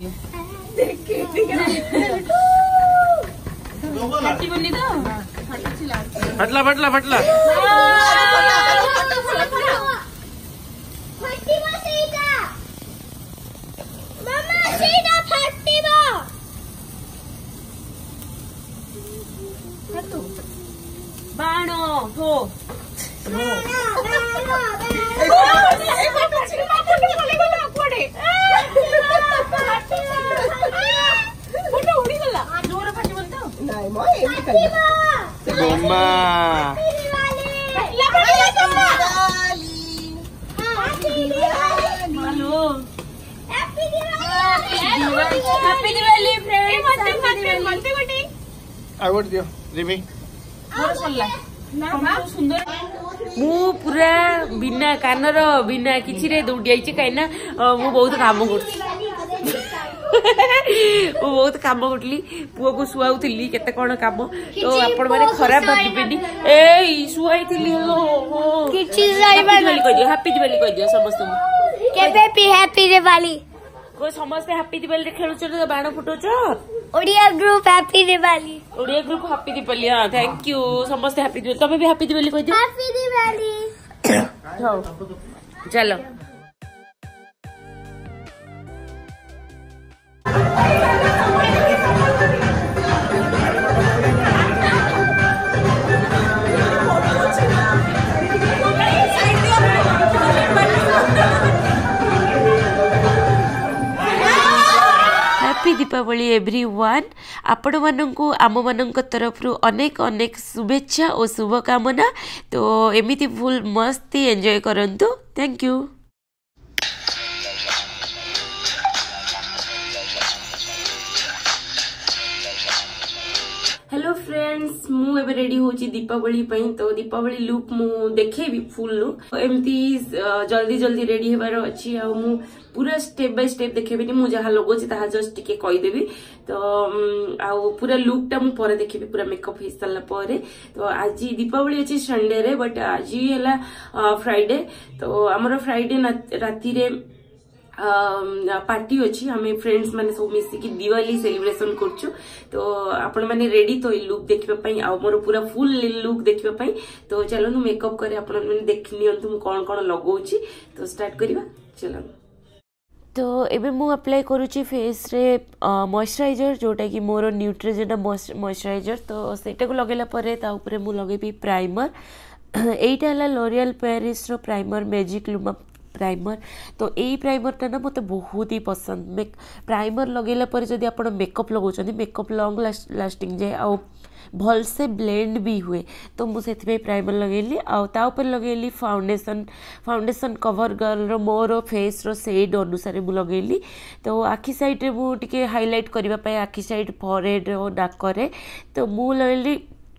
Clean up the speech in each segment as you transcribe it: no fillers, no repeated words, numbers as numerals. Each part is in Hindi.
फटला फटला फटला बाण हो आउट दियो रिमी मु पूरा बिना कानर बिना किसी रे दौड़ी जाइए कहीं मु बहुत काम कर बहुत काम करी पुओ को शुआऊली केते कौन काम तो आपण मैंने खराब भाविबेनी ए शुआई हैप्पी दिवाली कह दियो समस्त हैप्पी दिवाली को समस्ते हैप्पी दिवाली रे खेलुछ बाण फुटौछ Odia group happy Diwali Odia group happy Diwali हाँ थैंक यू समस्ते हैप्पी दिवाली तमे भी हैप्पी दिवाली कह दियो हैप्पी दिवाली हो चलो हैप्पी दीपावली एवरीवन आपण मानू आम मान तरफ अनेक अनेक शुभेच्छा और शुभकामना तो एमती फुल मस्ती एंजॉय करंतु थैंक यू। हेलो फ्रेंड्स मु एबे रेडी होची दीपावली पई तो दीपावली लुक मु देखेबी फुल लुक एमती जल्दी जल्दी रेडी हेबार अछि आ मु पूरा स्टेप बाय स्टेप देखेबी मु जहा लगोची ताहा जस्ट टिके कहि देबी तो आ पूरा लुक टा मु परे देखेबी पूरा मेकअप हे सल्ला परे तो आज दीपावली अछि संडे रे बट आज हला फ्राइडे तो हमर फ्राइडे राती रे पार्टी अच्छी आम फ्रेंड्स मैंने सब मिसिकी दिवाली सेलिब्रेशन करछु तो आपण मैंने रेडी तो लुक देखापी आ मोर पूरा फुल लुक देखापी तो चलो मेकअप करे आपण मैंने देख नियंतु कौन कौन लगौछि तो स्टार्ट करिबा चलो। तो एबे मु अप्लाई करूची फेस रे मॉइस्चराइजर जोटा कि मोर न्यूट्रिजेना मॉइस्चराइजर तो सेटा को लगेला परे ता ऊपर मु लगेबी प्राइमर एटा हला लॉरियल पेरिस रो प्राइमर मैजिक लुमा प्राइमर तो यही प्राइमरटा ना मत बहुत ही पसंद प्राइमर लगेला पर जदि आप मेकअप लगाउछन मेकअप लॉन्ग लास्टिंग जाए आ भल से ब्लेंड भी हुए तो मुझे प्राइमर लगेली आ ऊपर लगेली फाउंडेशन कवर गर्ल रो मोर फेस रो शेड अनुसार मु लगेली तो आखि साइड रे मु टिके हाइलाइट करबा पय आखि साइड फोरहेड रो नाक तो मु लगेली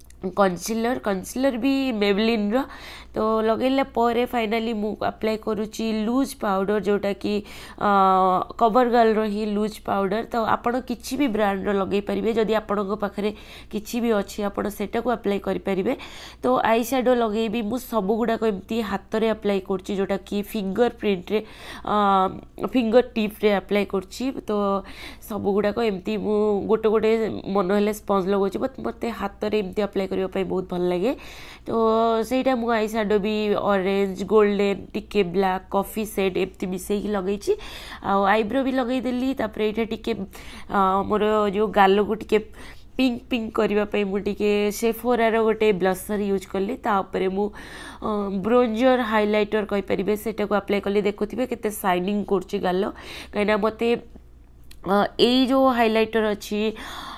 कंसीलर भी मेबलिन रो तो लगेला परे फाइनली मु अप्लाई करूची लूज पाउडर जोटा कि कवर गर्ल रो ही लूज पाउडर तो आपण किछि भी ब्रांड रो लगै परिबे जदि आपण को पाखरे किछि भी अछि आपण सेटा को अप्लाई करि परिबे तो आई शैडो लगेबी मु सब गुडा को एम्ति हाथ रे अप्लाई करछि जोटा कि फिंगर प्रिंट रे फिंगर टिप रे अप्लाई करछि तो सब गुडा को एम्ति मु गोटे गोटे मन हेले स्पंज लगोछि बट मते हाथ रे एम्ति अप्लाई करबा पई बहुत भल लागे तो सेटा मु आई शैडो भी ऑरेंज गोल्डन टिके ब्लैक कॉफी शेड एमती मिसई लगेछि आ आईब्रो भी लगई देली तापर एटा टिके मोर जो गाल को टिके पिंक पिंक करबा पई मु टिके सेफोरा रो गोटे ब्लशर यूज करली ता ऊपर मु ब्रोंजर हाइलाइटर कहि परिबे सेटा को अप्लाई करली देखुथिबे केते शाइनिंग करछि गाल कहिना मते एई जो हाइलाइटर अछि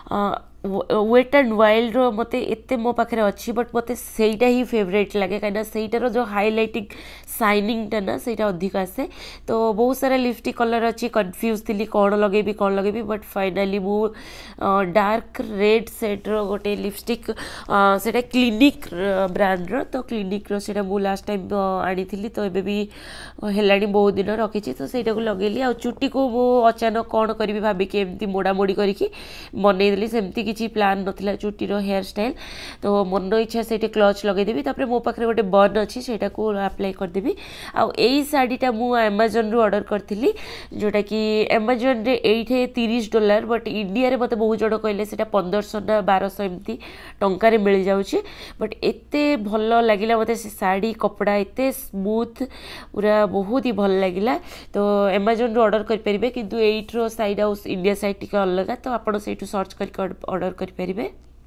वेट एंड वाइल्ड रो मते एते मो पाखरे अच्छी बट मते सेटा ही फेवरेट लगे कहीं सेटार जो हाइलाइटिंग शाइनिंग टा ना सेटा अधिक आसे तो बहुत सारा लिपस्टिक कलर अच्छी कन्फ्यूज थी कौन लगेबी बट फाइनाली मु डार्क रेड सेड रो गोटे लिपस्टिक सेटा क्लिनिक ब्रांड रो तो क्लिनिक रो सेटा मु लास्ट टाइम आनी थी तो एबे भी हेलानी बहुत दिन रखी तो सेटा को लगेली आ चुटी को मु अचानक कौन करी भाविकी एमती मोड़ा मोड़ी करके बनई देली सेमती किसी प्लान नथिला चुटीर हेयर स्टाइल तो मन इच्छा से क्लच लगेदेवी तापर मो पाखे गोटे बन अच्छी से अप्लाई करदेवी आउ यही शाढ़ीटा मु अमेजन रु ऑर्डर करथिली जोटा कि अमेजन रे एइठे $30 बट इंडिया रे मते बहुत जण कहले सेटा 1500 ना 1200 एमती टंका रे मिल जाउची बट एते भल लागिला मते से साड़ी कपड़ा एते स्मूथ पूरा बहुत ही भल लागिला तो अमेजन रु ऑर्डर कर परिबे किंतु एइठरो साइड हाउस इंडिया साइड टिके अलग तो आपण सेठु सर्च करके ऑर्डर कर परिबे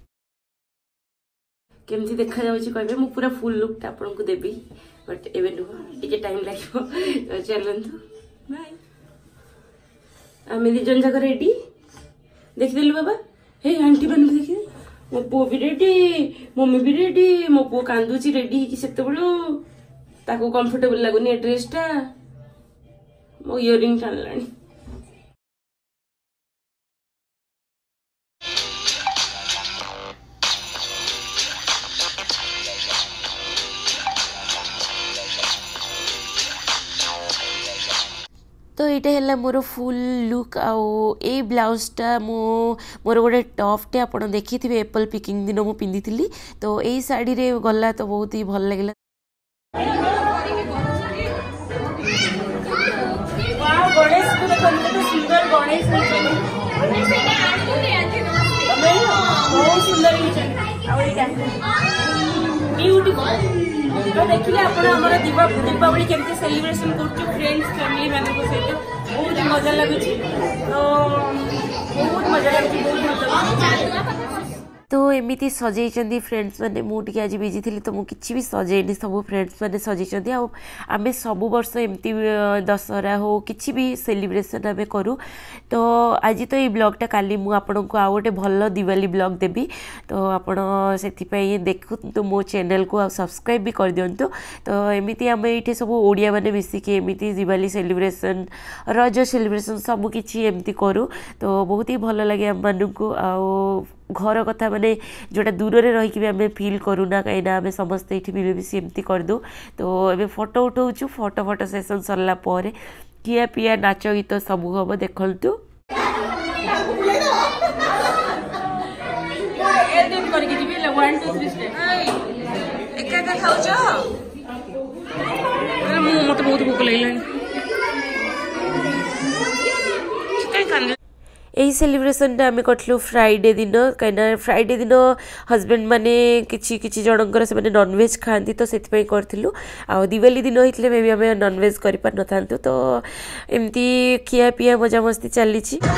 केमती देखा जाउची कहबे मु पूरा फुल लुक ता आपण को देबी बट एबे नुह टिके टाइम लागियो तो चलंतु बाय आमे दी जन जाक रेडी देख देलु बाबा हे आंटी बन देखि मो पो भी रेडी मम्मी भी रेडी मो पो कांदुची रेडी कि सेते बळो ताको कंफर्टेबल लागुनी ड्रेस टा मो इयरिंग टानलानी तो ये है मोर फुल लुक आउ ए ब्लाउजटा मोर गोटे टॉपटे आप देखी थे एप्पल पिकिंग दिन मुझे पिंधि तो यही शाढ़ी रे गला तो बहुत ही भल लगे तो देखिए आप दीपावली केमती सेलिब्रेशन कर फ्रेंड्स फैमिली मान सहित बहुत मजा लगुच तो बहुत मजा लगे बहुत मजा तो एमती सजई फ्रेंड्स मैंने मुझे आज बिजी थी तो मुझे भी सजैनी सब फ्रेंड्स मैंने सजई आम सब वर्ष एमती दशहरा हो कि भी सेलिब्रेशन आम करूँ तो आज तो ये ब्लॉगटा काली मुझे आपन को आउ गोटे भल दिवाली ब्लॉग देवी तो आपण से देखु मो चैनल को सब्सक्राइब भी कर दिंतु तो एमती आम ये सब ओडिया मैंने मिसिकी एमती दिवाली सेलिब्रेशन रज सेलिब्रेशन सबकि एमती करूँ तो बहुत ही भल लगे आम मानू आ घर कथा माने जोटा दूर रे रही कि आम फिल करूना कहीं आम समस्ते ये मिलमिशी एमती करदे तो ये फोटो उठाऊँ फोटो सेसन सरला किया पिया नाच गीत सब हम देखलु मत बहुत भूख लगे यही सेलिब्रेशन आम करूँ फ्राइडे दिन कहीं फ्राइडे दिन हजबैंड माने किसी जनकर से नॉनवेज खाती तो से करूँ आ दिवाली दिन होते मे भी आम नॉनवेज कर पार न था तो एमती खिया पिया मजा मस्ती चली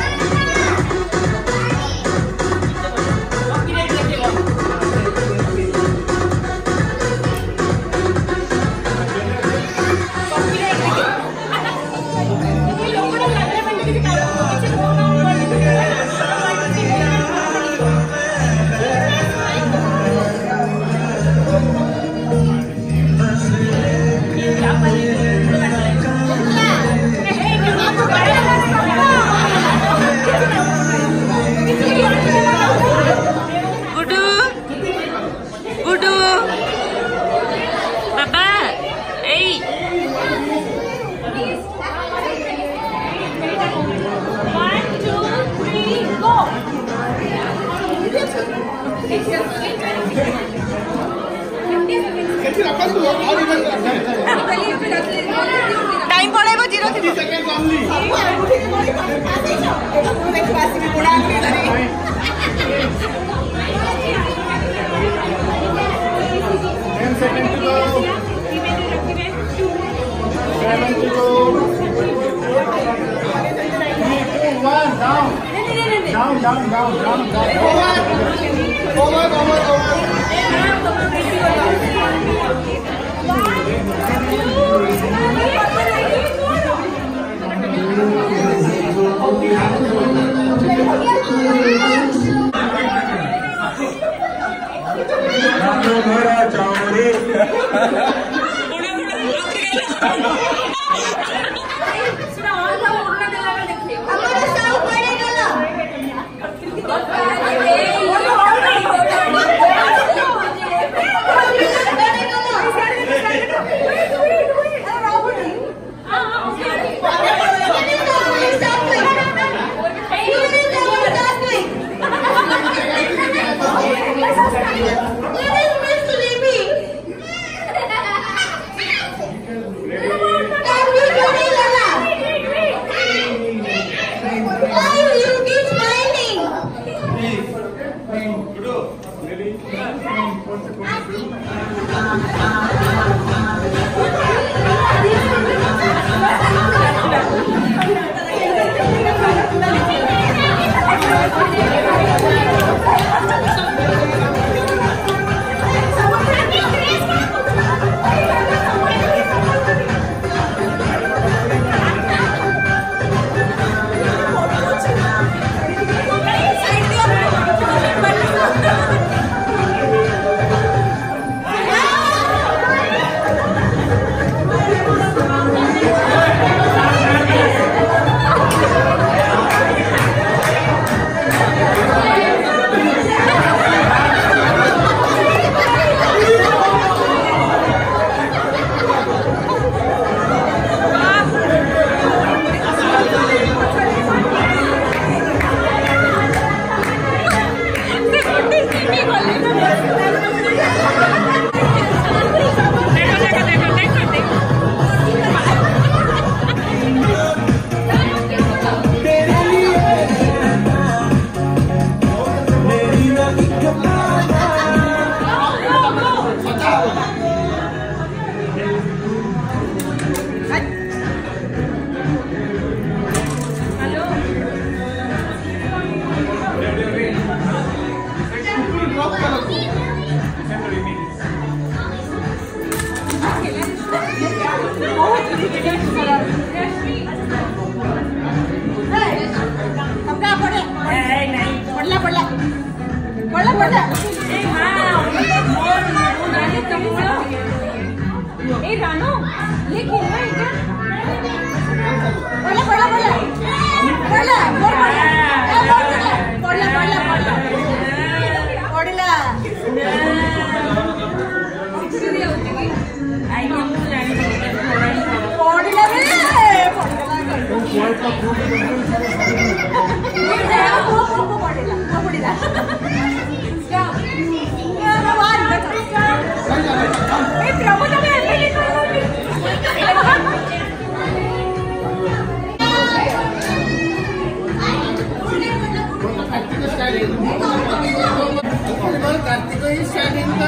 टाइम पड़ेगा 0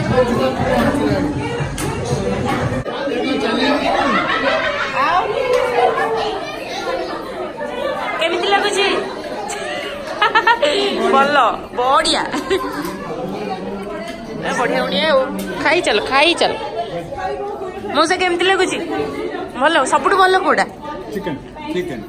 केमिति लगुची भल बढ़िया बढ़िया बढ़िया खाई चल मौसा केमिति लगुची भल सबुठ भल कोड़ा चिकन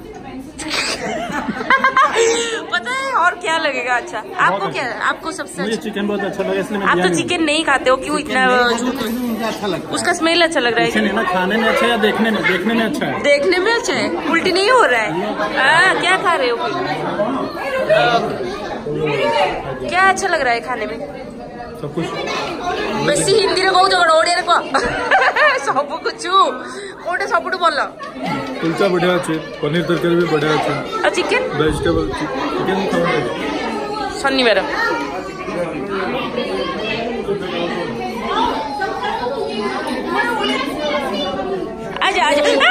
पता है और क्या लगेगा? अच्छा आपको क्या, आपको सबसे मुझे अच्छा चिकन बहुत अच्छा लगा, इसलिए आप तो चिकन नहीं खाते हो, क्यों इतना अच्छा लगता उसका स्मेल अच्छा लग रहा है? है। खाने में अच्छा है या देखने में अच्छा है? देखने में अच्छा है, उल्टी नहीं हो रहा है। क्या खा रहे हो? क्या अच्छा लग रहा है खाने में? सब कुछ बेसी हिंदी रे कहू झगड़ ओडिया रे कह सब कुछ कोटे सबुठ भल कुलचा बढ़िया अच्छे, पनीर तरकारी भी बढ़िया अच्छे, और चिकन वेजिटेबल चिकन शनिवार आजा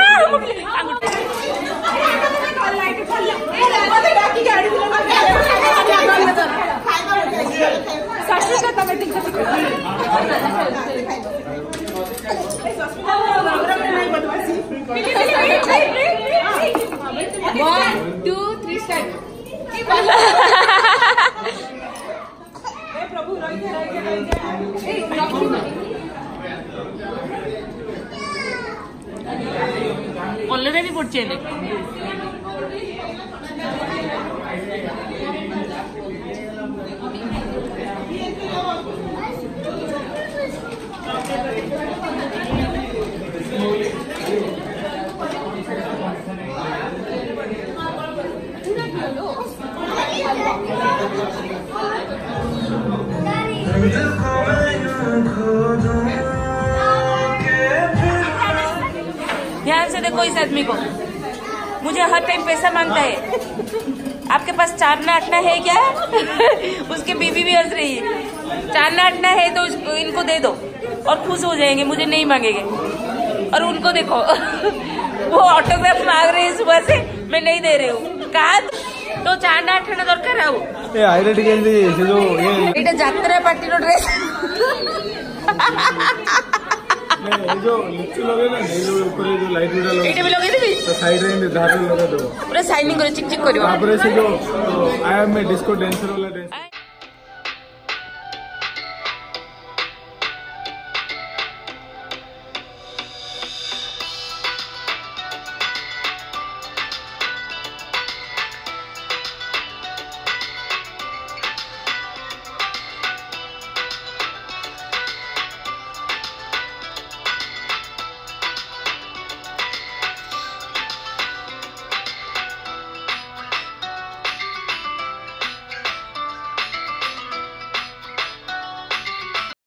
ऑलरेडी पड़े ध्यान से देखो इस आदमी को, मुझे हर टाइम पैसा मांगता है। आपके पास चारना अटना है क्या? उसके बीवी भी हंस रही है। चारना अटना है तो इनको दे दो और खुश हो जाएंगे, मुझे नहीं मांगेंगे। और उनको देखो वो ऑटोग्राफ मांग रहे हैं सुबह से, मैं नहीं दे रही हूँ। कहा तो चारना अटना दरकार है। যাত্রা পার্টির ড্রেস जो नीचे लगे ना, ऊपर जो लाइट लगे এটা भी लगे देबी तो साइड रे धार लगा दो, पूरा शाइनिंग करे चिक चिक करियो। तापर से जो I am a disco dancer वाला ड्रेस